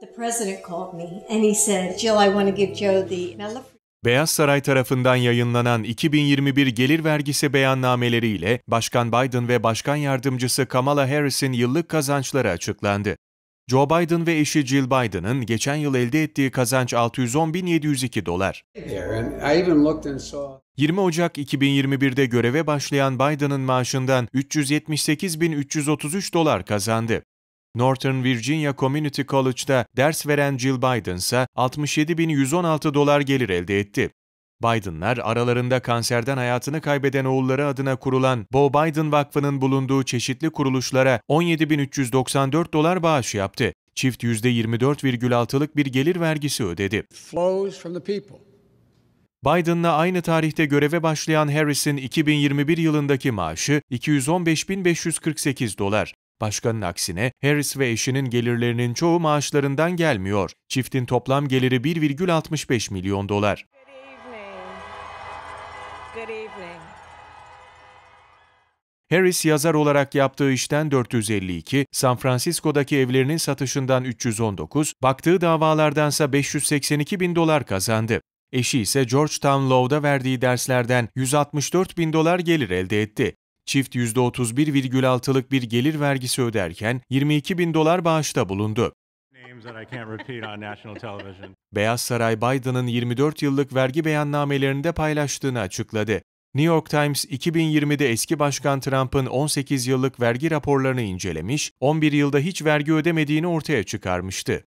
The president called me and he said, Jill, I want to give Joe the... Now look... Beyaz Saray tarafından yayınlanan 2021 gelir vergisi beyannnameleriyle Başkan Biden ve Başkan Yardımcısı Kamala Harris'in yıllık kazançları açıklandı. Joe Biden ve eşi Jill Biden'ın geçen yıl elde ettiği kazanç $610.702. 20 Ocak 2021'de göreve başlayan Biden'ın maaşından $378.333 kazandı. Northern Virginia Community College'da ders veren Jill Biden ise $67.116 gelir elde etti. Biden'lar aralarında kanserden hayatını kaybeden oğulları adına kurulan Bo Biden Vakfı'nın bulunduğu çeşitli kuruluşlara $17.394 bağış yaptı. Çift %24,6'lık bir gelir vergisi ödedi. Biden'la aynı tarihte göreve başlayan Harris'in 2021 yılındaki maaşı $215.548. Başkanın aksine Harris ve eşinin gelirlerinin çoğu maaşlarından gelmiyor. Çiftin toplam geliri $1,65 milyon. Good evening. Harris yazar olarak yaptığı işten 452, San Francisco'daki evlerinin satışından 319, baktığı davalardansa $582.000 kazandı. Eşi ise Georgetown Law'da verdiği derslerden $164.000 gelir elde etti. Çift %31,6'lık bir gelir vergisi öderken $22.000 bağışta bulundu. Beyaz Saray, Biden'ın 24 yıllık vergi beyannamelerini paylaştığını açıkladı. New York Times, 2020'de eski Başkan Trump'ın 18 yıllık vergi raporlarını incelemiş, 11 yılda hiç vergi ödemediğini ortaya çıkarmıştı.